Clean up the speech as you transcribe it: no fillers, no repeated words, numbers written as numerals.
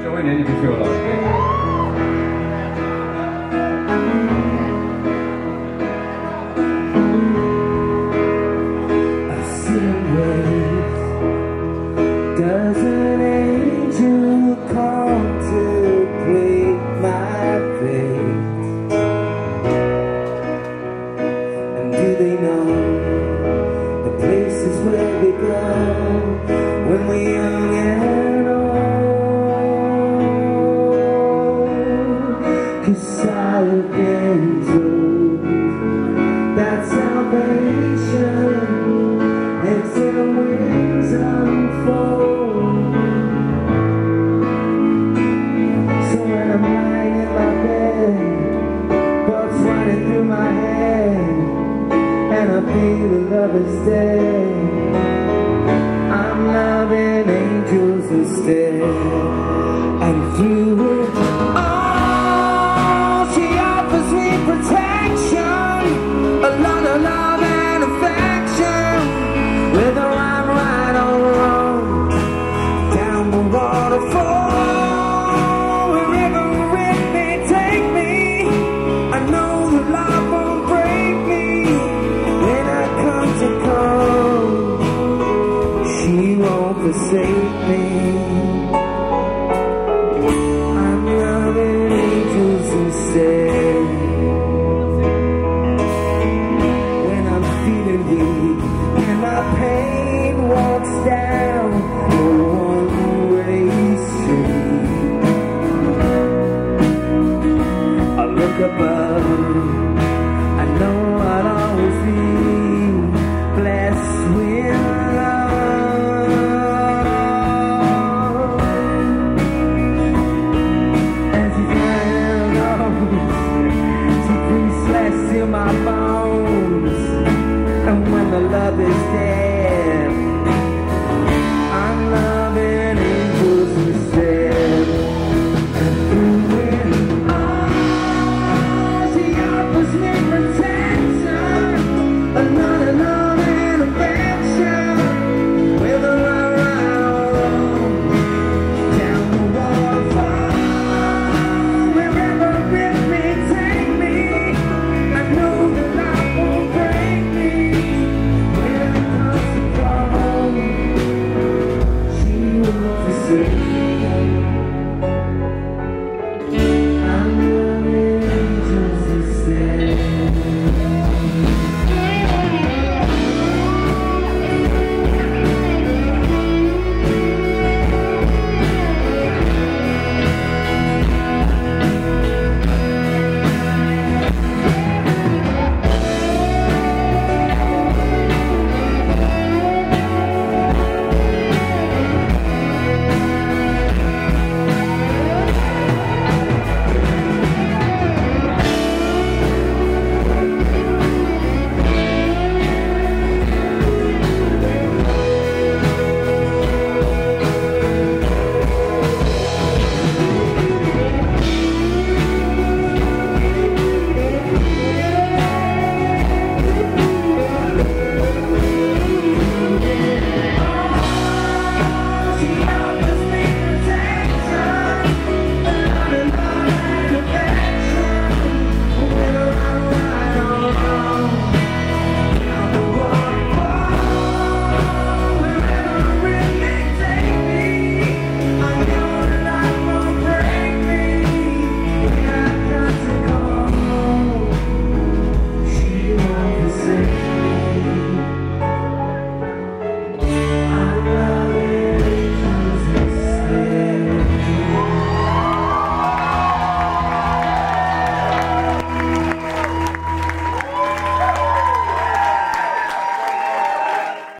Join in if you feel like it. Does an angel contemplate my fate? And do they know the places where we go when we're young and old? 'Cause I've been told that salvation is in the wings unfold. I'm lying in my bed, thoughts running through my head, and I feel the love is dead. I'm loving angels instead. And through it all, she offers me protection, a lot of love and affection. Whether I'm right or wrong, down the waterfall,